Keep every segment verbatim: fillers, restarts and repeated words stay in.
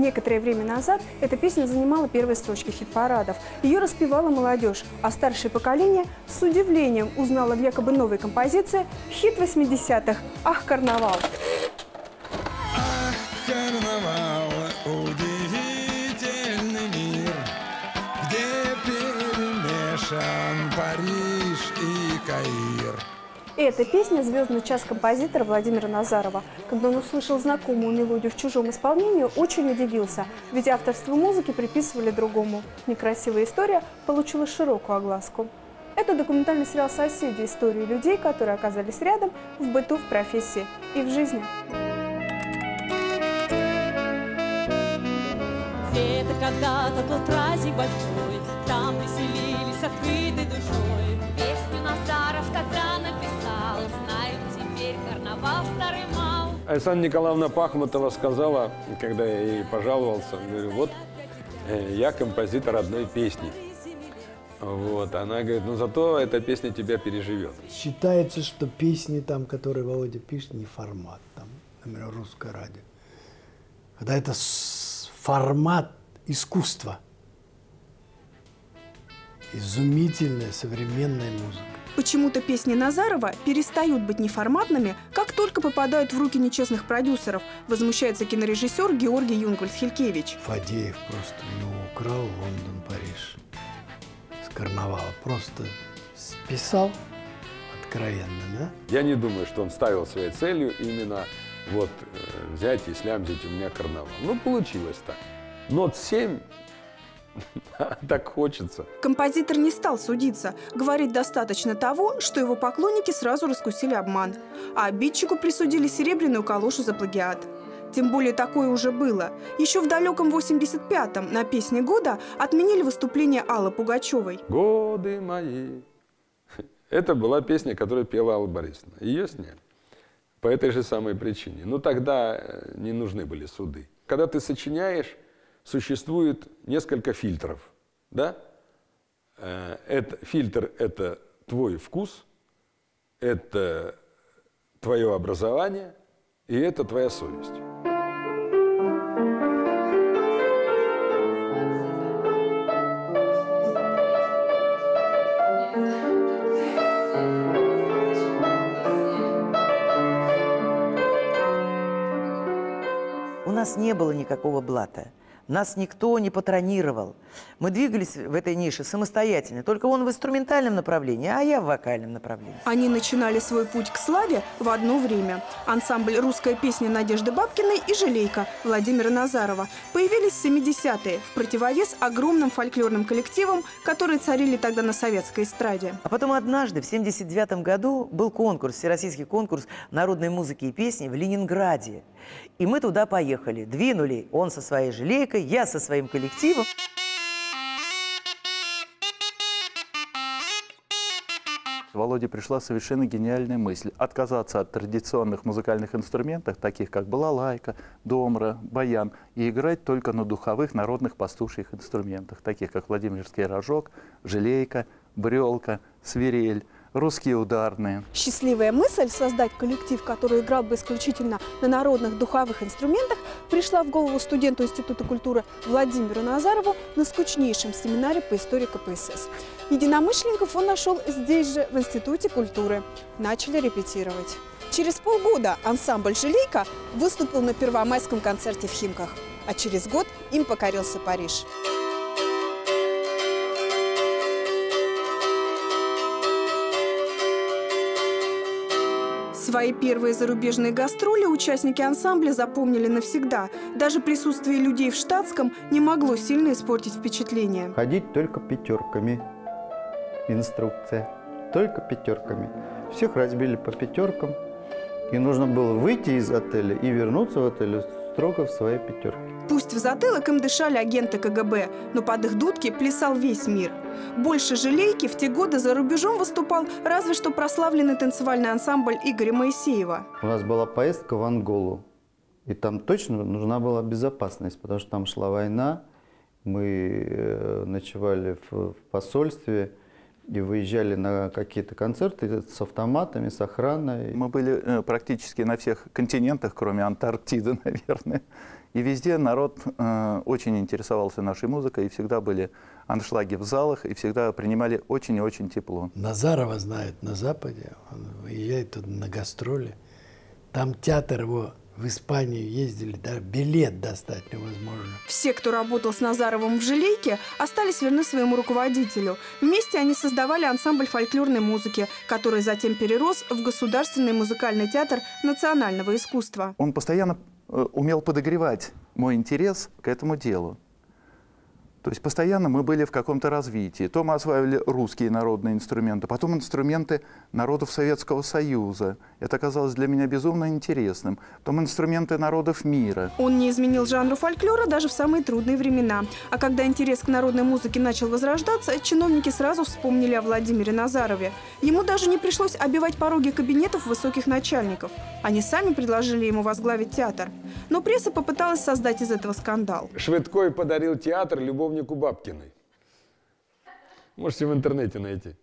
Некоторое время назад эта песня занимала первые строчки хит-парадов. Ее распевала молодежь, а старшее поколение с удивлением узнало в якобы новой композиции хит восьмидесятых «Ах, карнавал». Ах, карнавал, удивительный мир, где перемешан Париж и Каир. Эта песня «Звездный час» композитора Владимира Назарова. Когда он услышал знакомую мелодию в чужом исполнении, очень удивился, ведь авторство музыки приписывали другому. Некрасивая история получила широкую огласку. Это документальный сериал «Соседи» – истории людей, которые оказались рядом в быту, в профессии и в жизни. Это когда-то был праздник большой, там веселились открытой душой. Песню Назаров тогда написал, знаю теперь карнавал старый мал. Александра Николаевна Пахмутова сказала, когда я ей пожаловался, говорю, вот э, я композитор одной песни. Вот, она говорит, ну зато эта песня тебя переживет. Считается, что песни, там, которые Володя пишет, не формат, там, например, русское радио. Когда это формат искусства. Изумительная современная музыка. Почему-то песни Назарова перестают быть неформатными, как только попадают в руки нечестных продюсеров, возмущается кинорежиссер Георгий Юнгвальд-Хилькевич. Фадеев просто у него украл Лондон, Париж с карнавала. Просто списал откровенно, да? Я не думаю, что он ставил своей целью именно вот взять и слямзить у меня карнавал. Ну, получилось так. Нот семь, так хочется. Композитор не стал судиться. Говорит, достаточно того, что его поклонники сразу раскусили обман. А обидчику присудили серебряную калошу за плагиат. Тем более такое уже было. Еще в далеком восемьдесят пятом на «Песне года» отменили выступление Аллы Пугачевой. «Годы мои». Это была песня, которую пела Алла Борисовна. Ее сняли. По этой же самой причине. Но тогда не нужны были суды. Когда ты сочиняешь, существует несколько фильтров. Да? Это, фильтр – это твой вкус, это твое образование и это твоя совесть. У нас не было никакого блата. Нас никто не патронировал. Мы двигались в этой нише самостоятельно. Только он в инструментальном направлении, а я в вокальном направлении. Они начинали свой путь к славе в одно время. Ансамбль «Русская песня» Надежды Бабкиной и «Жалейка» Владимира Назарова появились в семидесятые в противовес огромным фольклорным коллективам, которые царили тогда на советской эстраде. А потом однажды, в семьдесят девятом году, был конкурс, всероссийский конкурс народной музыки и песни в Ленинграде. И мы туда поехали. Двинули он со своей «Жалейкой», я со своим коллективом. Володе пришла совершенно гениальная мысль – отказаться от традиционных музыкальных инструментов, таких как балалайка, домра, баян, и играть только на духовых народных пастушьих инструментах, таких как владимирский рожок, жалейка, брелка, свирель, русские ударные. Счастливая мысль создать коллектив, который играл бы исключительно на народных духовых инструментах, пришла в голову студенту Института культуры Владимиру Назарову на скучнейшем семинаре по истории ка пэ эс эс. Единомышленников он нашел здесь же, в Институте культуры. Начали репетировать. Через полгода ансамбль «Жалейка» выступил на первомайском концерте в Химках, а через год им покорился Париж. Свои первые зарубежные гастроли участники ансамбля запомнили навсегда. Даже присутствие людей в штатском не могло сильно испортить впечатление. Ходить только пятерками. Инструкция. Только пятерками. Всех разбили по пятеркам. И нужно было выйти из отеля и вернуться в отель строго в своей пятерке. Пусть в затылок им дышали агенты ка гэ бэ, но под их дудки плясал весь мир. Больше «Жалейки» в те годы за рубежом выступал разве что прославленный танцевальный ансамбль Игоря Моисеева. У нас была поездка в Анголу. И там точно нужна была безопасность, потому что там шла война. Мы ночевали в посольстве. и выезжали на какие-то концерты с автоматами, с охраной. Мы были э, практически на всех континентах, кроме Антарктиды, наверное. И везде народ э, очень интересовался нашей музыкой, и всегда были аншлаги в залах, и всегда принимали очень и очень тепло. Назарова знают на Западе, он выезжает туда на гастроли. Там театр его в Испанию ездили, да, билет достать невозможно. Все, кто работал с Назаровым в «Желейке», остались верны своему руководителю. Вместе они создавали ансамбль фольклорной музыки, который затем перерос в Государственный музыкальный театр национального искусства. Он постоянно э, умел подогревать мой интерес к этому делу. То есть постоянно мы были в каком-то развитии. То мы осваивали русские народные инструменты, потом инструменты народов Советского Союза. Это оказалось для меня безумно интересным. Потом инструменты народов мира. Он не изменил жанру фольклора даже в самые трудные времена. А когда интерес к народной музыке начал возрождаться, чиновники сразу вспомнили о Владимире Назарове. Ему даже не пришлось обивать пороги кабинетов высоких начальников. Они сами предложили ему возглавить театр. Но пресса попыталась создать из этого скандал. Швидкой подарил театр любовнику Бабкиной. Можете в интернете найти.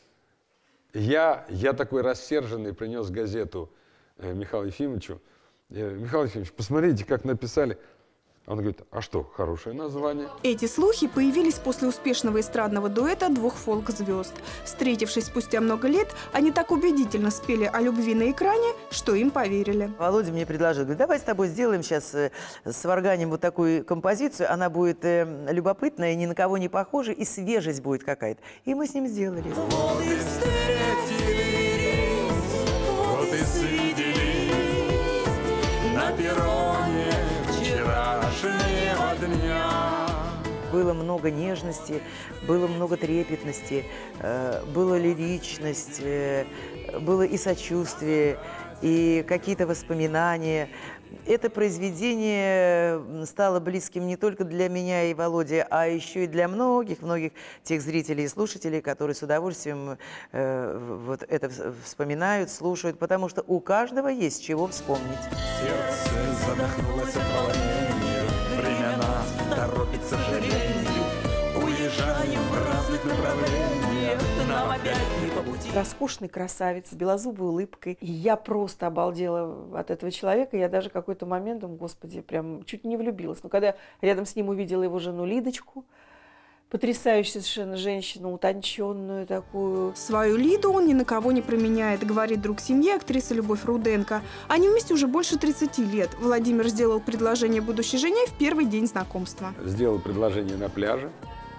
Я, я такой рассерженный принес газету э, Михаилу Ефимовичу. Я, Михаил Ефимович, посмотрите, как написали. Он говорит, а что, хорошее название? Эти слухи появились после успешного эстрадного дуэта двух фолк-звезд. Встретившись спустя много лет, они так убедительно спели о любви на экране, что им поверили. Володя мне предложил, говорит, давай с тобой сделаем сейчас э, с Варганем вот такую композицию. Она будет э, любопытная, ни на кого не похожа, и свежесть будет какая-то. И мы с ним сделали. Вот и встретились, вот и свиделись на перроне вчерашнего дня. Было много нежности, было много трепетности, э, было лиричность, э, было и сочувствие, и какие-то воспоминания. Это произведение стало близким не только для меня и Володи, а еще и для многих-многих тех зрителей и слушателей, которые с удовольствием э, вот это вспоминают, слушают, потому что у каждого есть чего вспомнить. Сердце задохнулось от волнения, время нас торопит, к сожалению. Уезжаем в разных направлениях, нам опять не по пути. Роскошный красавец с белозубой улыбкой. И я просто обалдела от этого человека. Я даже какой-то момент, думаю, господи, прям чуть не влюбилась. Но когда рядом с ним увидела его жену Лидочку, потрясающую совершенно женщину, утонченную такую. Свою Лиду он ни на кого не променяет, говорит друг семьи, актриса Любовь Руденко. Они вместе уже больше тридцати лет. Владимир сделал предложение будущей жене в первый день знакомства. Сделал предложение на пляже.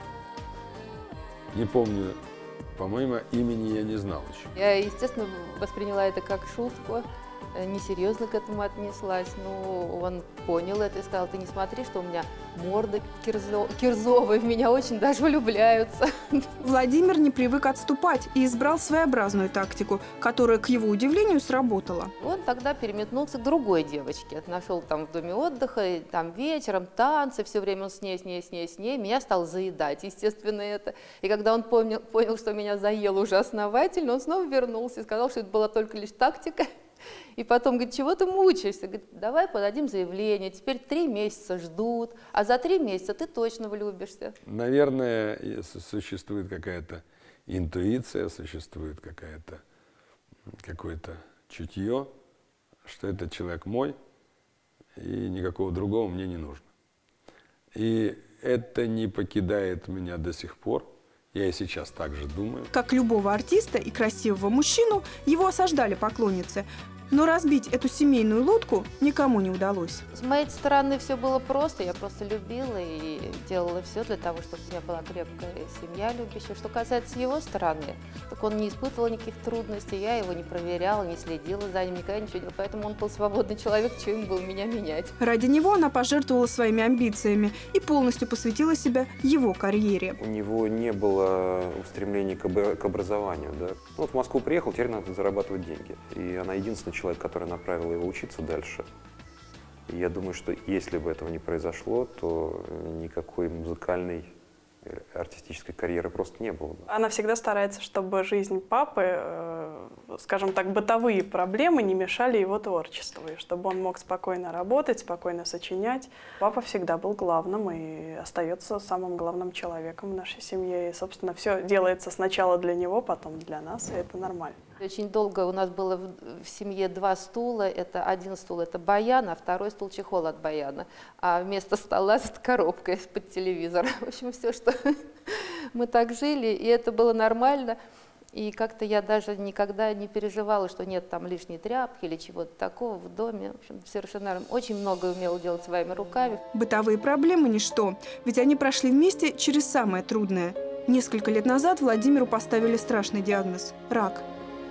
Не помню, по-моему, имени я не знал еще. Я, естественно, восприняла это как шутку, несерьезно к этому отнеслась. Но он понял это и сказал, ты не смотри, что у меня морда кирзо... кирзовая, в меня очень даже влюбляются. Владимир не привык отступать и избрал своеобразную тактику, которая, к его удивлению, сработала. Он тогда переметнулся к другой девочке. Нашел там в доме отдыха, и там вечером танцы, все время он с ней, с ней, с ней, с ней. Меня стал заедать, естественно, это. И когда он понял, понял, что меня заел уже основательно, он снова вернулся и сказал, что это была только лишь тактика. И потом говорит, чего ты мучаешься? Говорит, давай подадим заявление, теперь три месяца ждут, а за три месяца ты точно влюбишься. Наверное, существует какая-то интуиция, существует какая-то, какое-то чутье, что этот человек мой, и никакого другого мне не нужно. И это не покидает меня до сих пор. Я и сейчас так же думаю. Как любого артиста и красивого мужчину, его осаждали поклонницы. Но разбить эту семейную лодку никому не удалось. С моей стороны все было просто, я просто любила и делала все для того, чтобы у меня была крепкая семья любящая. Что касается его стороны, так он не испытывал никаких трудностей, я его не проверяла, не следила за ним, никогда ничего не делала. Поэтому он был свободный человек, чем был меня менять. Ради него она пожертвовала своими амбициями и полностью посвятила себя его карьере. У него не было устремлений к образованию. Да? Ну, вот в Москву приехал, теперь надо зарабатывать деньги. И она единственная человек, который направил его учиться дальше. И я думаю, что если бы этого не произошло, то никакой музыкальной артистической карьеры просто не было бы. Она всегда старается, чтобы жизнь папы, э, скажем так, бытовые проблемы не мешали его творчеству, и чтобы он мог спокойно работать, спокойно сочинять. Папа всегда был главным и остается самым главным человеком в нашей семье. И, собственно, все делается сначала для него, потом для нас, и это нормально. Очень долго у нас было в, в семье два стула. Это один стул — это баян, а второй стул — чехол от баяна. А вместо стола — это коробка из-под телевизора. В общем, все, что мы так жили, и это было нормально. И как-то я даже никогда не переживала, что нет там лишней тряпки или чего-то такого в доме. В общем, совершенно нормально. Очень многое умела делать своими руками. Бытовые проблемы – ничто, ведь они прошли вместе через самое трудное. Несколько лет назад Владимиру поставили страшный диагноз – рак.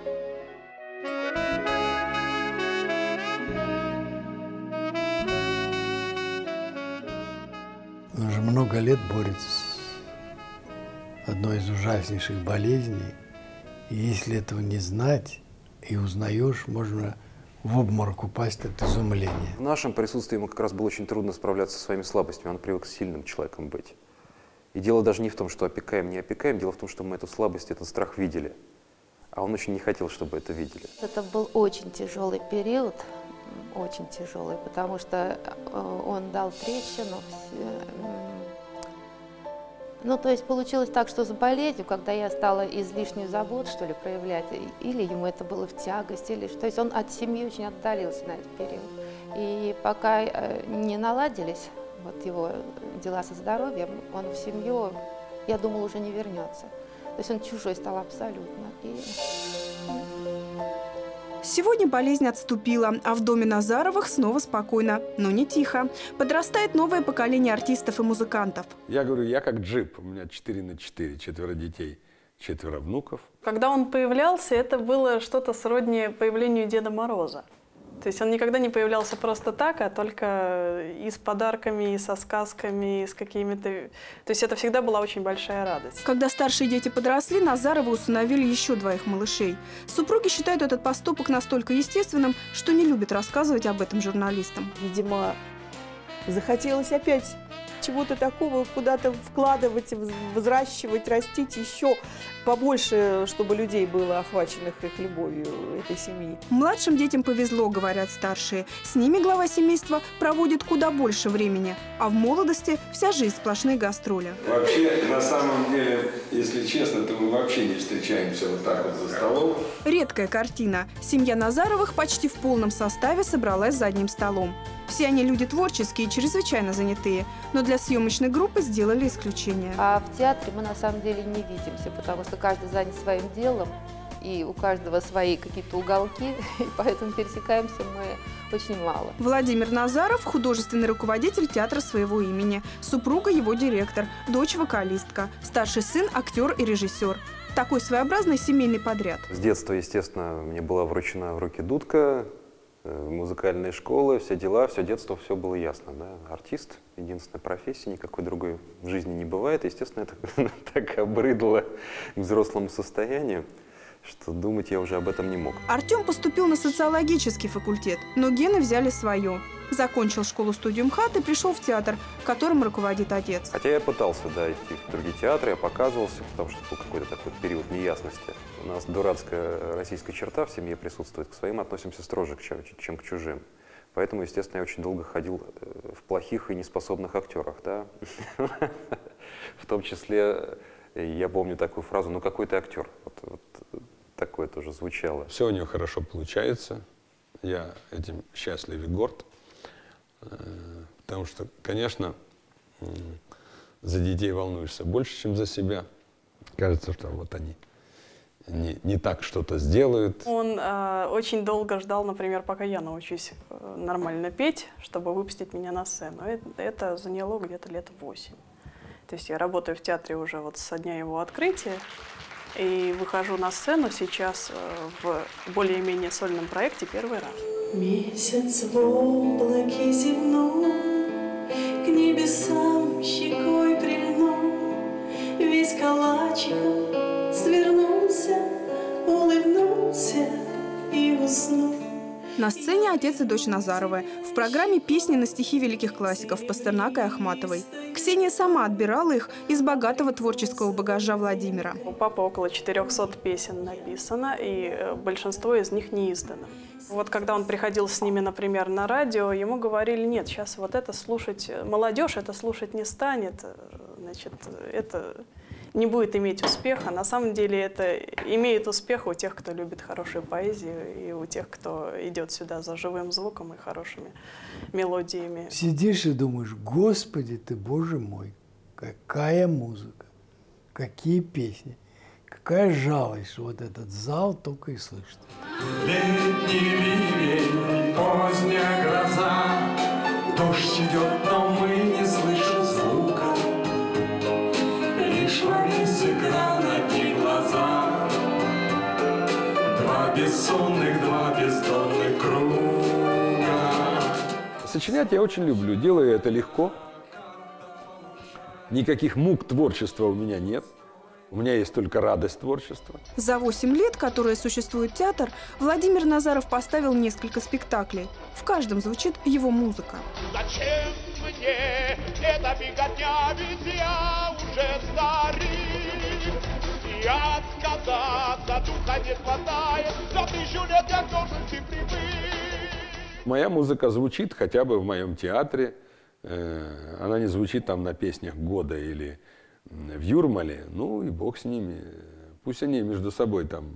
Он уже много лет борется с одной из ужаснейших болезней. И если этого не знать и узнаешь, можно в обморок упасть от изумления. В нашем присутствии ему как раз было очень трудно справляться со своими слабостями. Он привык сильным человеком быть. И дело даже не в том, что опекаем, не опекаем. Дело в том, что мы эту слабость, этот страх видели. А он очень не хотел, чтобы это видели. Это был очень тяжелый период. Очень тяжелый, потому что он дал трещину. Ну, то есть получилось так, что с болезнью, когда я стала излишнюю заботу, что ли, проявлять, или ему это было в тягость, или что. То есть он от семьи очень отдалился на этот период. И пока не наладились вот его дела со здоровьем, он в семью, я думала, уже не вернется. То есть он чужой стал абсолютно. И... Сегодня болезнь отступила, а в доме Назаровых снова спокойно, но не тихо. Подрастает новое поколение артистов и музыкантов. Я говорю, я как джип, у меня четыре на четыре, четверо детей, четверо внуков. Когда он появлялся, это было что-то сродни появлению Деда Мороза. То есть он никогда не появлялся просто так, а только и с подарками, и со сказками, и с какими-то... То есть это всегда была очень большая радость. Когда старшие дети подросли, Назаровы усыновили еще двоих малышей. Супруги считают этот поступок настолько естественным, что не любят рассказывать об этом журналистам. Видимо, захотелось опять чего-то такого, куда-то вкладывать, взращивать, растить еще побольше, чтобы людей было охваченных их любовью, этой семьи. Младшим детям повезло, говорят старшие. С ними глава семейства проводит куда больше времени. А в молодости вся жизнь сплошные гастроли. Вообще, на самом деле, если честно, то мы вообще не встречаемся вот так вот за столом. Редкая картина. Семья Назаровых почти в полном составе собралась за одним столом. Все они люди творческие и чрезвычайно занятые, но для съемочной группы сделали исключение. А в театре мы на самом деле не видимся, потому что каждый занят своим делом, и у каждого свои какие-то уголки, и поэтому пересекаемся мы очень мало. Владимир Назаров – художественный руководитель театра своего имени, супруга его директор, дочь вокалистка, старший сын – актер и режиссер. Такой своеобразный семейный подряд. С детства, естественно, мне была вручена в руки дудка, музыкальные школы, все дела, все детство, все было ясно. Да? Артист, единственная профессия, никакой другой в жизни не бывает. Естественно, это так обрыдло к взрослому состоянию, что думать я уже об этом не мог. Артем поступил на социологический факультет, но гены взяли свое. Закончил школу-студию МХАТ и пришел в театр, которым руководит отец. Хотя я пытался, да, идти в другие театры, я показывался, потому что был какой-то такой период неясности. У нас дурацкая российская черта в семье присутствует. К своим относимся строже, чем к чужим. Поэтому, естественно, я очень долго ходил в плохих и неспособных актерах. Да? В том числе, я помню такую фразу: «Ну какой ты актер?» Вот, вот такое тоже звучало. Все у него хорошо получается. Я этим счастлив и горд. Потому что, конечно, за детей волнуешься больше, чем за себя. Кажется, что вот они не, не так что-то сделают. Он э, очень долго ждал, например, пока я научусь нормально петь, чтобы выпустить меня на сцену. Это, это заняло где-то лет восемь. То есть я работаю в театре уже вот со дня его открытия. И выхожу на сцену сейчас в более-менее сольном проекте первый раз. Месяц в облаке земном к небесам щекой прильнул, весь калачиком свернулся, улыбнулся и уснул. На сцене отец и дочь Назаровы. В программе песни на стихи великих классиков Пастернака и Ахматовой. Ксения сама отбирала их из богатого творческого багажа Владимира. У папы около четырёхсот песен написано, и большинство из них не издано. Вот когда он приходил с ними, например, на радио, ему говорили: нет, сейчас вот это слушать, молодежь это слушать не станет, значит, это не будет иметь успеха. На самом деле это имеет успех у тех, кто любит хорошую поэзию, и у тех, кто идет сюда за живым звуком и хорошими мелодиями. Сидишь и думаешь: Господи ты, Боже мой, какая музыка, какие песни. Какая жалость, что вот этот зал только и слышит. Летний ливень, поздняя гроза, дождь идет, но мы не слышим звука. Лишь во весь экран одни глаза, два бессонных, два бездонных круга. Сочинять я очень люблю, делаю это легко. Никаких мук творчества у меня нет. У меня есть только радость творчества. За восемь лет, которые существует театр, Владимир Назаров поставил несколько спектаклей. В каждом звучит его музыка. Зачем мне эта беготня, ведь я уже старик, и отказаться духа не хватает, за тысячу лет я должен ты привык. Моя музыка звучит хотя бы в моем театре. Она не звучит там на песнях года или в Юрмале, ну и бог с ними. Пусть они между собой там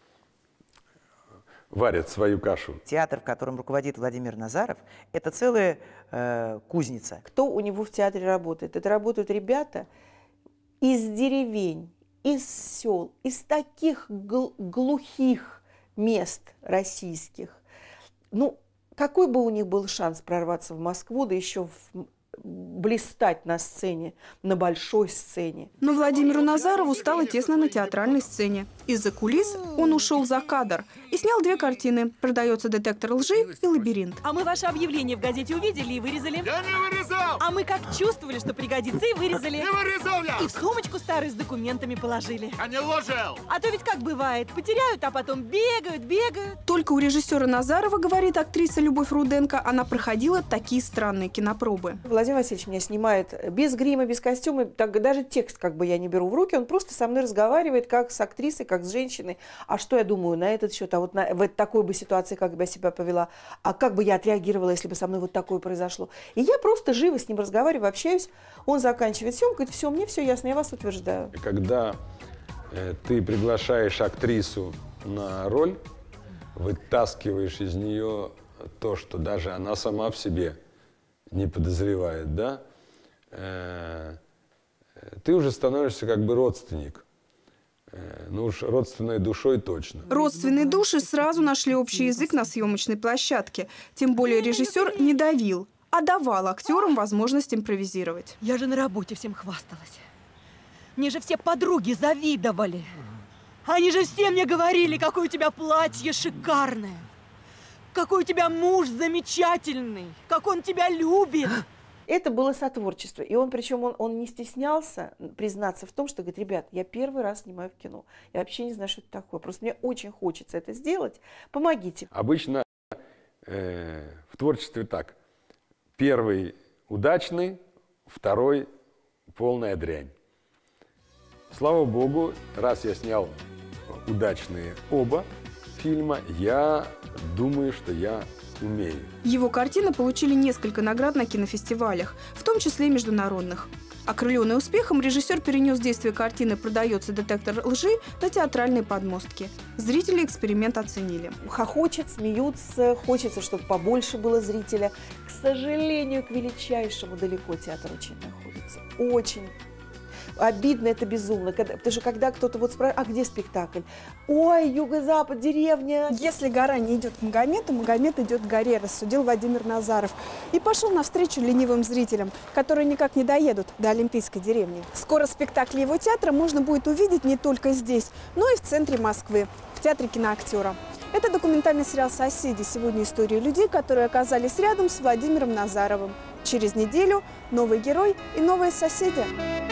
варят свою кашу. Театр, в котором руководит Владимир Назаров, это целая э, кузница. Кто у него в театре работает? Это работают ребята из деревень, из сел, из таких гл- глухих мест российских. Ну, какой бы у них был шанс прорваться в Москву, да еще в блистать на сцене, на большой сцене. Но Владимиру Назарову стало тесно на театральной сцене. Из-за кулис он ушел за кадр и снял две картины «Продается детектор лжи» и «Лабиринт». А мы ваше объявление в газете увидели и вырезали. Я не вырезал! А мы как чувствовали, что пригодится, и вырезали. Не вырезал я! И в сумочку старую с документами положили. Я не ложил! А то ведь как бывает, потеряют, а потом бегают, бегают. Только у режиссера Назарова, говорит актриса Любовь Руденко, она проходила такие странные кинопробы. Владимир Васильевич меня снимает без грима, без костюма, так, даже текст как бы я не беру в руки, он просто со мной разговаривает как с актрисой, как с женщиной. А что я думаю на этот счет, а вот на, в такой бы ситуации как бы я себя повела, а как бы я отреагировала, если бы со мной вот такое произошло. И я просто живо с ним разговариваю, общаюсь, он заканчивает съемку, говорит: все, мне все ясно, я вас утверждаю. Когда э, ты приглашаешь актрису на роль, вытаскиваешь из нее то, что даже она сама в себе не подозревает, да, э, ты уже становишься как бы родственник. Э, ну уж родственной душой точно. Родственные души сразу нашли общий язык на съемочной площадке. Тем более режиссер не давил, а давал актерам возможность импровизировать. Я же на работе всем хвасталась. Мне же все подруги завидовали. Они же все мне говорили, какое у тебя платье шикарное. Какой у тебя муж замечательный, как он тебя любит. Это было сотворчество. И он, причем он, он не стеснялся признаться в том, что говорит: ребят, я первый раз снимаю в кино. Я вообще не знаю, что это такое. Просто мне очень хочется это сделать. Помогите. Обычно э, в творчестве так. Первый удачный, второй полная дрянь. Слава богу, раз я снял удачные оба фильма, я думаю, что я умею. Его картины получили несколько наград на кинофестивалях, в том числе международных. Окрыленный успехом, режиссер перенес действие картины «Продается детектор лжи» на театральные подмостки. Зрители эксперимент оценили. Хохочет, смеются, хочется, чтобы побольше было зрителя. К сожалению, к величайшему далеко театр очень находится. Очень. Обидно это безумно, когда, потому что когда кто-то вот спрашивает: а где спектакль? Ой, юго-запад, деревня. Если гора не идет к Магомету, Магомет идет к горе, рассудил Владимир Назаров. И пошел навстречу ленивым зрителям, которые никак не доедут до Олимпийской деревни. Скоро спектакли его театра можно будет увидеть не только здесь, но и в центре Москвы, в Театре киноактера. Это документальный сериал «Соседи». Сегодня история людей, которые оказались рядом с Владимиром Назаровым. Через неделю новый герой и новые соседи.